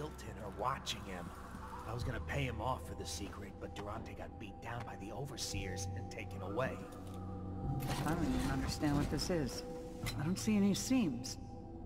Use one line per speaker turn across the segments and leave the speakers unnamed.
Stilton are watching him. I was gonna pay him off for the secret, but Durante got beat down by the overseers and taken away.
I don't even understand what this is. I don't see any seams.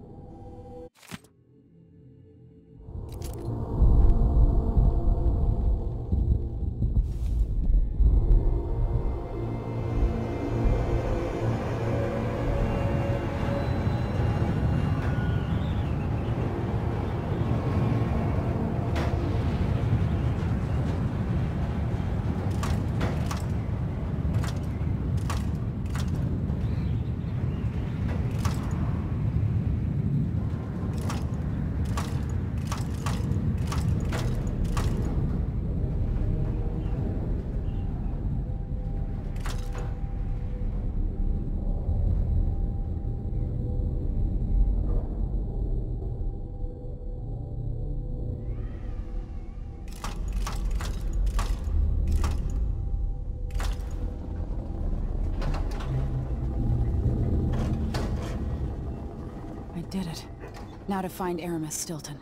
Did it. Now to find Aramis Stilton.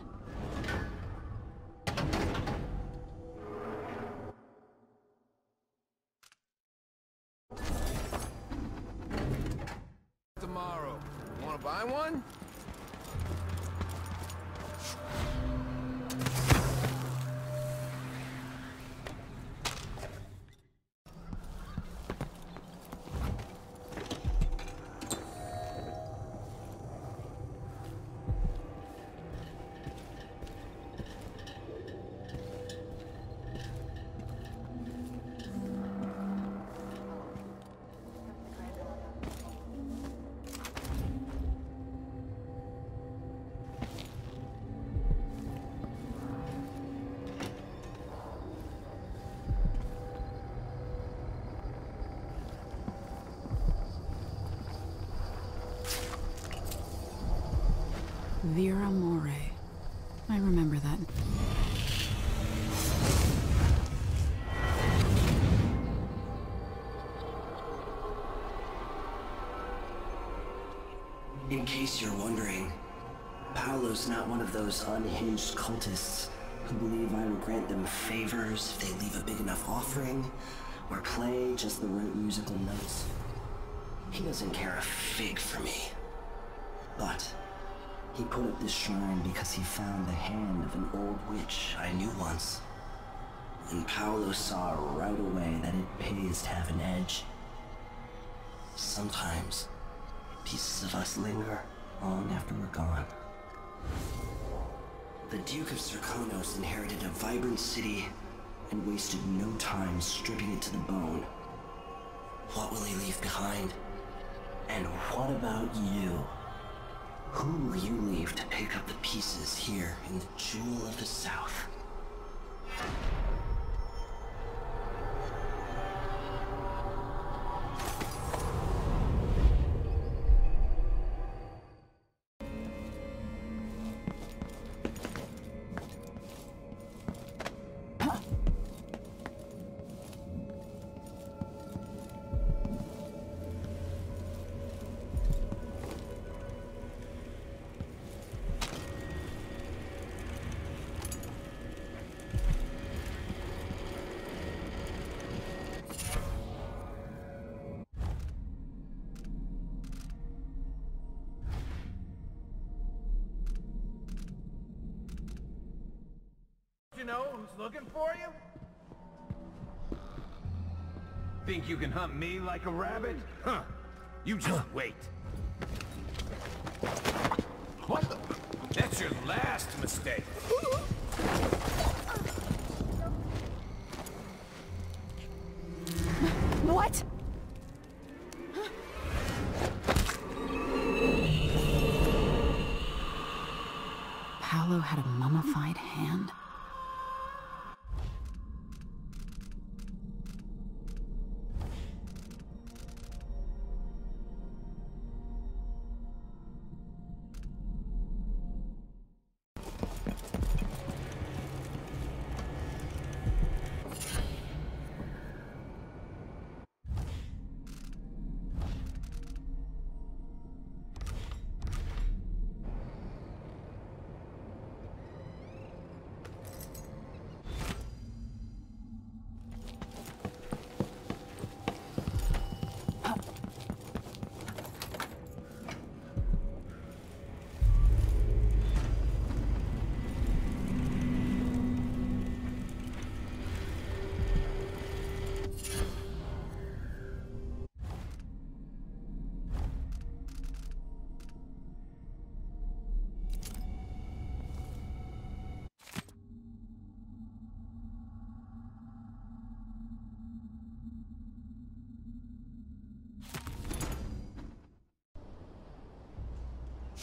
Tomorrow. Wanna buy one?
Vera More. I remember that.
In case you're wondering, Paolo's not one of those unhinged cultists who believe I will grant them favors if they leave a big enough offering or play just the right musical notes. He doesn't care a fig for me. But he put up this shrine because he found the hand of an old witch I knew once. And Paolo saw right away that it pays to have an edge. Sometimes, pieces of us linger long after we're gone. The Duke of Serkonos inherited a vibrant city and wasted no time stripping it to the bone. What will he leave behind? And what about you? Who will you leave to pick up the pieces here in the Jewel of the South?
You know who's looking for you?
Think you can hunt me like a rabbit? Huh. You just wait. What the? That's your last mistake.
What? Paolo had a mummified hand?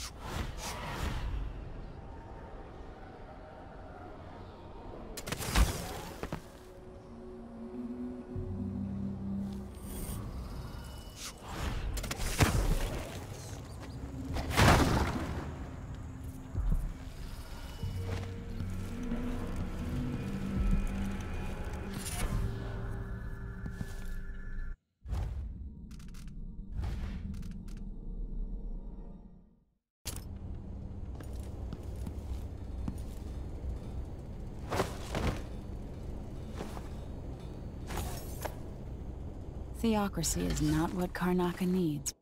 Theocracy is not what Karnaca needs.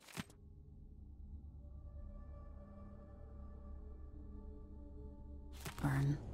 Burn.